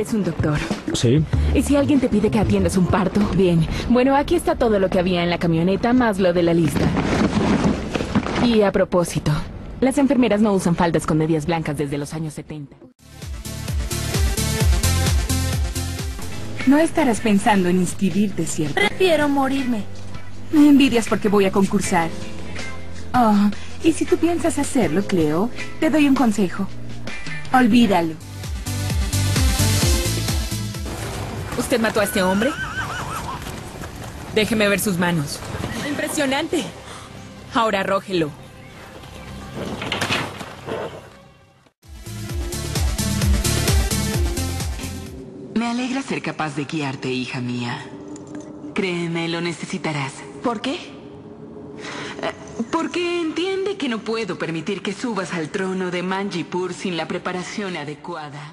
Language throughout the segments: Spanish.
eres un doctor. Sí. ¿Y si alguien te pide que atiendas un parto? Bien. Bueno, aquí está todo lo que había en la camioneta, más lo de la lista. Y a propósito, las enfermeras no usan faldas con medias blancas desde los años 70. No estarás pensando en inscribirte, ¿cierto? Prefiero morirme. Me envidias porque voy a concursar. Oh, y si tú piensas hacerlo, Cleo, te doy un consejo. Olvídalo. ¿Usted mató a este hombre? Déjeme ver sus manos. ¡Impresionante! Ahora arrójelo. Me alegra ser capaz de guiarte, hija mía. Créeme, lo necesitarás. ¿Por qué? Porque entiende que no puedo permitir que subas al trono de Manjipur sin la preparación adecuada.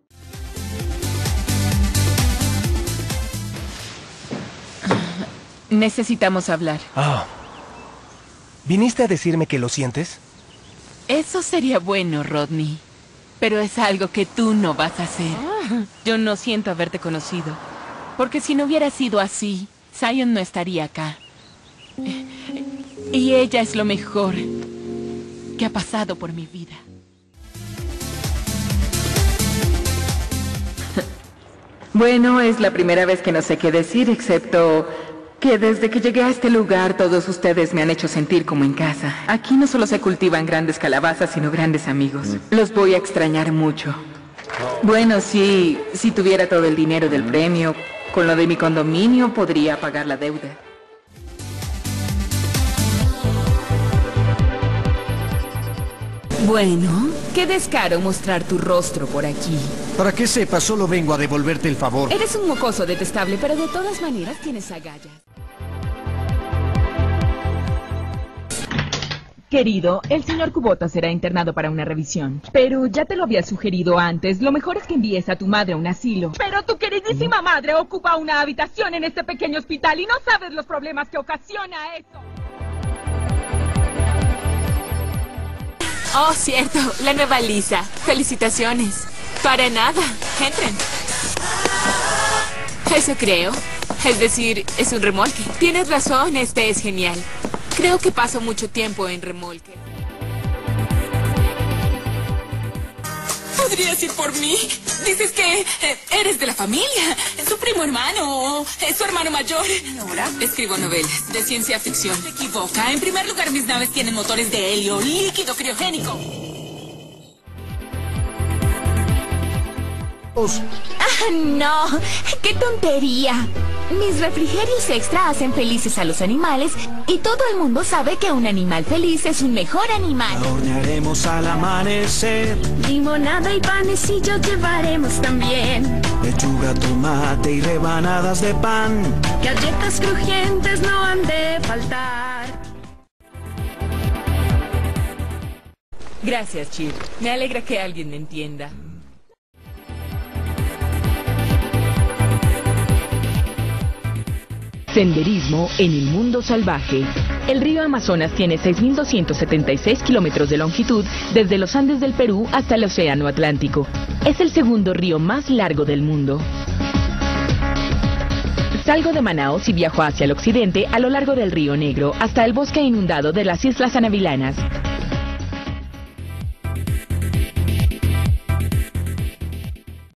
Necesitamos hablar. ¿Viniste a decirme que lo sientes? Eso sería bueno, Rodney. Pero es algo que tú no vas a hacer. Yo no siento haberte conocido. Porque si no hubiera sido así, Zion no estaría acá. Y ella es lo mejor que ha pasado por mi vida. Bueno, es la primera vez que no sé qué decir, excepto que desde que llegué a este lugar todos ustedes me han hecho sentir como en casa. Aquí no solo se cultivan grandes calabazas, sino grandes amigos. Los voy a extrañar mucho. Bueno, si tuviera todo el dinero del premio, con lo de mi condominio podría pagar la deuda. Bueno, qué descaro mostrar tu rostro por aquí. Para que sepas, solo vengo a devolverte el favor. Eres un mocoso detestable, pero de todas maneras tienes agallas. Querido, el señor Kubota será internado para una revisión. Pero ya te lo había sugerido antes. Lo mejor es que envíes a tu madre a un asilo. Pero tu queridísima madre ocupa una habitación en este pequeño hospital y no sabes los problemas que ocasiona eso. Oh, cierto, la nueva Lisa. Felicitaciones. Para nada. Entren. Eso creo. Es decir, es un remolque. Tienes razón, este es genial. Creo que paso mucho tiempo en remolque. ¿Podrías ir por mí? Dices que eres de la familia. Su primo hermano, su hermano mayor. Ahora escribo novelas de ciencia ficción. Se equivoca. En primer lugar, mis naves tienen motores de helio, líquido criogénico. No, qué tontería. Mis refrigerios extra hacen felices a los animales y todo el mundo sabe que un animal feliz es un mejor animal. La hornearemos al amanecer. Limonada y panecillos llevaremos también. Lechuga, tomate y rebanadas de pan. Galletas crujientes no han de faltar. Gracias, Chip. Me alegra que alguien me entienda. Senderismo en el mundo salvaje. El río Amazonas tiene 6.276 kilómetros de longitud desde los Andes del Perú hasta el Océano Atlántico. Es el segundo río más largo del mundo. Salgo de Manaos y viajo hacia el occidente a lo largo del río Negro hasta el bosque inundado de las Islas Anavilanas.